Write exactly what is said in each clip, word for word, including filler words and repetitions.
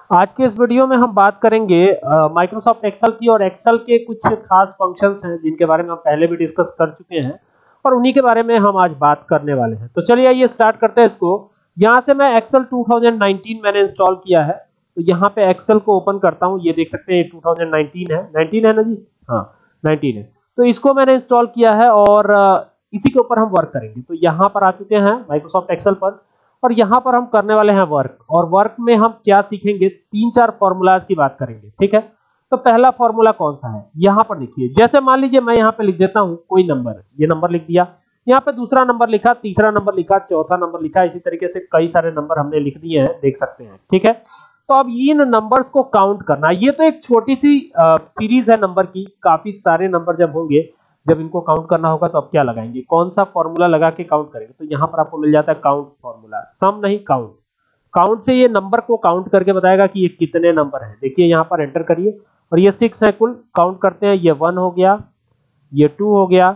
आज के इस वीडियो में हम बात करेंगे माइक्रोसॉफ्ट एक्सेल की, और एक्सेल के कुछ खास फंक्शंस हैं जिनके बारे में हम पहले भी डिस्कस कर चुके हैं और उन्हीं के बारे में हम आज बात करने वाले हैं। तो चलिए आइए स्टार्ट करते हैं इसको। यहाँ से मैं एक्सेल टू थाउजेंड नाइनटीन मैंने इंस्टॉल किया है, तो यहाँ पे एक्सेल को ओपन करता हूँ। ये देख सकते हैं टू थाउजेंड नाइनटीन है, नाइनटीन है ना जी, हाँ नाइनटीन है। तो इसको मैंने इंस्टॉल किया है और इसी के ऊपर हम वर्क करेंगे। तो यहाँ पर आ चुके हैं माइक्रोसॉफ्ट एक्सेल पर, और यहाँ पर हम करने वाले हैं वर्क। और वर्क में हम क्या सीखेंगे, तीन चार फॉर्मूलाज की बात करेंगे, ठीक है। तो पहला फॉर्मूला कौन सा है, यहाँ पर देखिए। जैसे मान लीजिए मैं यहाँ पे लिख देता हूँ कोई नंबर, ये नंबर लिख दिया, यहाँ पे दूसरा नंबर लिखा, तीसरा नंबर लिखा, चौथा नंबर लिखा, इसी तरीके से कई सारे नंबर हमने लिख दिए हैं, देख सकते हैं, ठीक है। तो अब इन नंबर्स को काउंट करना, ये तो एक छोटी सी सीरीज है नंबर की। काफी सारे नंबर जब होंगे, जब इनको काउंट करना होगा तो अब क्या लगाएंगे, कौन सा फॉर्मूला लगा के काउंट करेंगे। तो यहाँ पर आपको मिल जाता है काउंट फॉर्मूला, सम नहीं काउंट। काउंट से ये नंबर को काउंट करके बताएगा कि ये कितने नंबर हैं। देखिए यहाँ पर एंटर करिए, और ये सिक्स है कुल, काउंट करते हैं। ये वन हो गया, ये टू हो गया,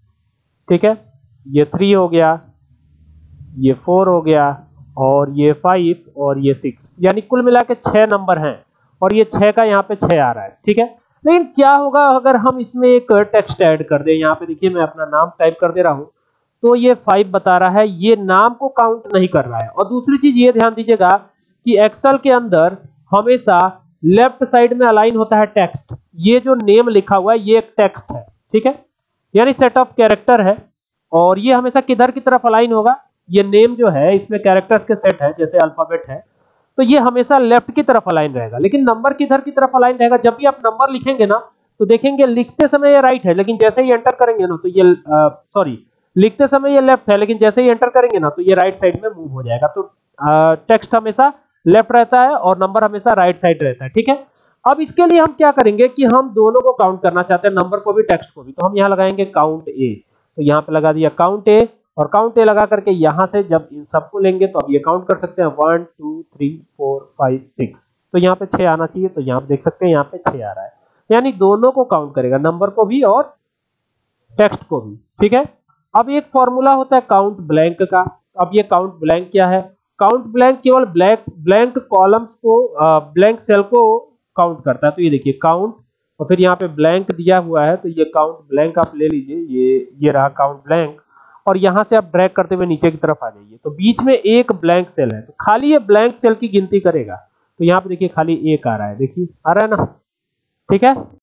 ठीक है, ये थ्री हो गया, ये फोर हो गया, और ये फाइव, और ये सिक्स, यानी कुल मिला के छह नंबर हैं। और ये छह का यहाँ पे छह आ रहा है, ठीक है। लेकिन क्या होगा अगर हम इसमें एक टेक्स्ट ऐड कर दें। यहाँ पे देखिए मैं अपना नाम टाइप कर दे रहा हूं, तो ये फाइव बता रहा है, ये नाम को काउंट नहीं कर रहा है। और दूसरी चीज ये ध्यान दीजिएगा कि एक्सेल के अंदर हमेशा लेफ्ट साइड में अलाइन होता है टेक्स्ट। ये जो नेम लिखा हुआ है ये एक टेक्स्ट है, ठीक है, यानी सेट ऑफ कैरेक्टर है। और ये हमेशा किधर की तरफ अलाइन होगा, ये नेम जो है इसमें कैरेक्टर्स के सेट है, जैसे अल्फाबेट है, तो ये हमेशा लेफ्ट की तरफ अलाइन रहेगा। लेकिन नंबर किधर की तरफ अलाइन रहेगा, जब भी आप नंबर लिखेंगे ना, तो देखेंगे लिखते समय ये राइट है, लेकिन जैसे ही एंटर करेंगे ना तो ये सॉरी लिखते समय ये लेफ्ट है, लेकिन जैसे ही एंटर करेंगे ना तो ये राइट साइड में मूव हो जाएगा। तो टेक्स्ट हमेशा लेफ्ट रहता है और नंबर हमेशा राइट साइड रहता है, ठीक है। अब इसके लिए हम क्या करेंगे कि हम दोनों को काउंट करना चाहते हैं, नंबर को भी टेक्स्ट को भी। तो हम यहाँ लगाएंगे काउंट ए, तो यहाँ पे लगा दिया काउंट ए, और काउंट ए लगा करके यहाँ से जब इन सबको लेंगे तो अब ये काउंट कर सकते हैं, one two three four five six. तो यहाँ पे छह आना चाहिए, तो यहाँ पे देख सकते हैं यहाँ पे छह आ रहा है, यानी दोनों को काउंट करेगा, नंबर को भी और टेक्स्ट को भी, ठीक है। अब एक फॉर्मूला होता है काउंट ब्लैंक का। अब ये काउंट ब्लैंक क्या है, काउंट ब्लैंक केवल ब्लैंक ब्लैंक कॉलम्स को, ब्लैंक सेल को काउंट करता है। तो ये देखिए काउंट, और फिर यहाँ पे ब्लैंक दिया हुआ है, तो ये काउंट ब्लैंक आप ले लीजिए, ये ये रहा काउंट ब्लैंक। और यहाँ से आप ड्रैग करते हुए नीचे की तरफ आ जाइए, तो बीच में एक ब्लैंक सेल है, तो खाली ये ब्लैंक सेल की गिनती करेगा। तो यहाँ पे देखिए खाली एक आ रहा है, देखिए आ रहा है ना, ठीक है।